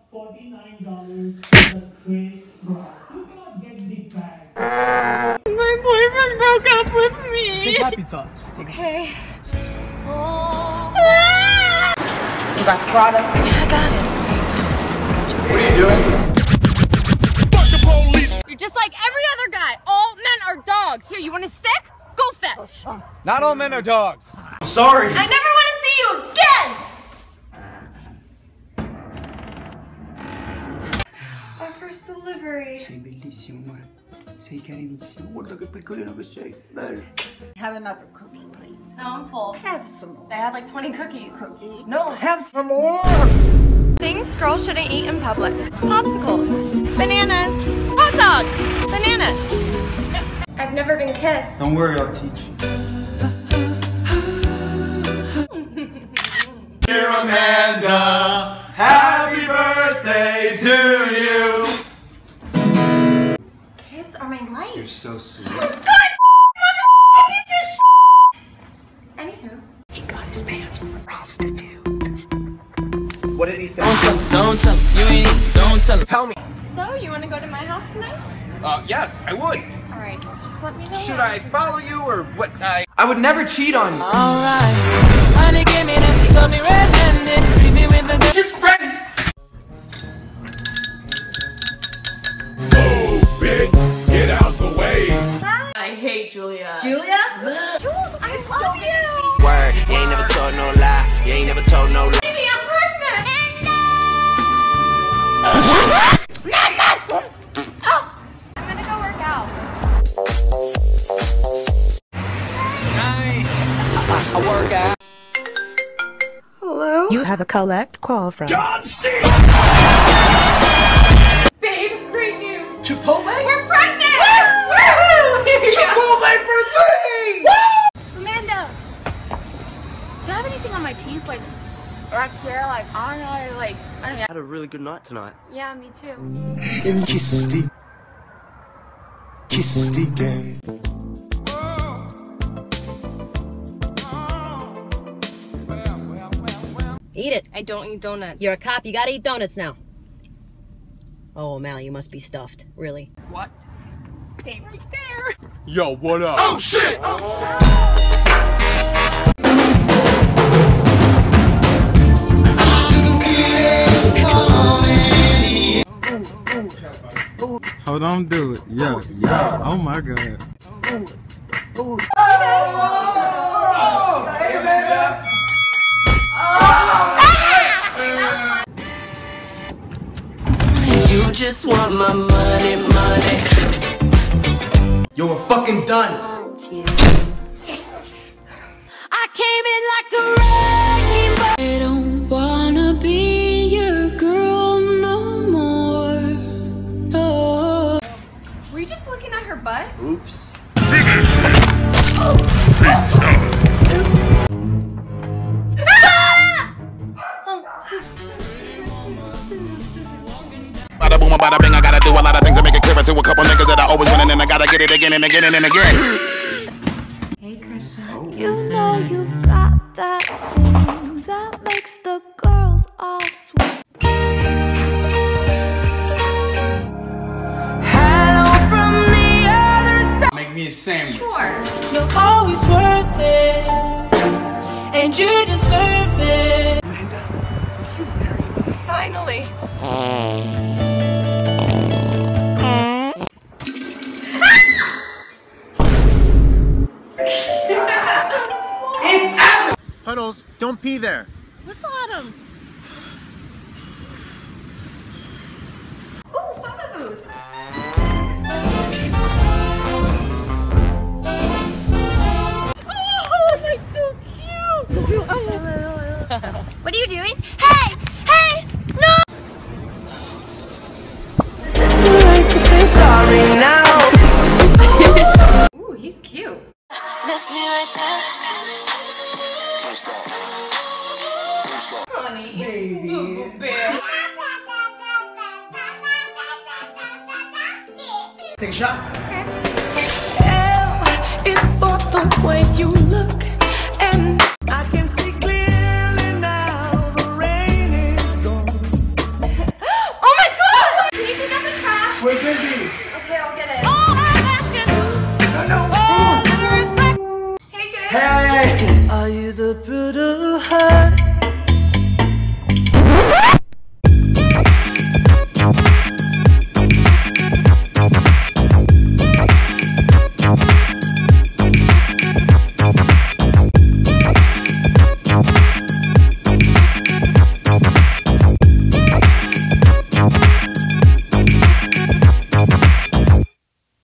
$49 for the straight bra. You cannot get the bag. My boyfriend broke up with me. Think happy thoughts. Okay. You got the product? Yeah, I got it. What are you doing? Fuck the police! You're just like every other guy. All men are dogs. Here, you want a stick? Go fetch. Not all men are dogs. I'm sorry. I never want to see you again. Our first delivery. Sei bellissimo, amore. Sei carinissimo. Guarda che piccolino che sei. Bello. Have another cookie, please. No, I'm full. Have some more. They had like 20 cookies. Cookie? No. Have some more! Things girls shouldn't eat in public. Popsicles. Bananas. Hot dogs. Bananas. I've never been kissed. Don't worry, I'll teach you. Dear Amanda, happy birthday to you. Kids are my life. You're so sweet. Anywho. He got his pants from a prostitute. What did he say? Don't tell him. You ain't. Don't tell him. Tell me. So, you want to go to my house tonight? Yes, I would. Alright, just let me know. Should I follow you or what? I would never cheat on you. Alright, honey came in and she got me red-handed. Leave me with the Just friends. Oh, bitch, get out the way. I hate Julia. Julia? Jules, I love you! Word, you ain't never told no lie. You ain't never told no lie. Baby, I'm pregnant! I'm gonna go work out. I work out. Hello? You have a collect call from John C. Babe, great news! Chipotle? We're pregnant! Woohoo! Chipotle for three! Amanda! Do you have anything on my teeth? Like, right here? Like, I don't know, like, I don't know. I had a really good night tonight. Yeah, me too. Kissy gang. Eat it. I don't eat donuts. You're a cop. You gotta eat donuts now. Oh, O'Malley, you must be stuffed. Really? What? Stay right there! Yo, what up? Oh, shit. Hold on, do it. Yeah, yeah. Oh my God. Hey, Amanda. You just want my money, money. Yo, we're fucking done. I came in like a wrecking ball. I don't wanna be your girl no more. No. Were you just looking at her butt? Oops. Bada boom, bada bing, I gotta do a lot of things to make it clearer to a couple niggas that I always win, and then I gotta get it again and again and again. Hey, Christian. You know you've got that thing that makes the girls all sweet. Hello from the other side. Make me a sandwich. Sure. You're always worth it, and you deserve it. Amanda, will you marry me? Finally. Puddles, don't pee there. Whistle at him. Ooh, photo booth. Oh, that's so cute. What are you doing? Hey, hey, no. It's alright to say sorry now. Ooh, he's cute. That's me right there. Honey, Baby. Boo bear. Take a shot. It's for the way you look, and I can see clearly now. The rain is gone. Hey! Are you the proof?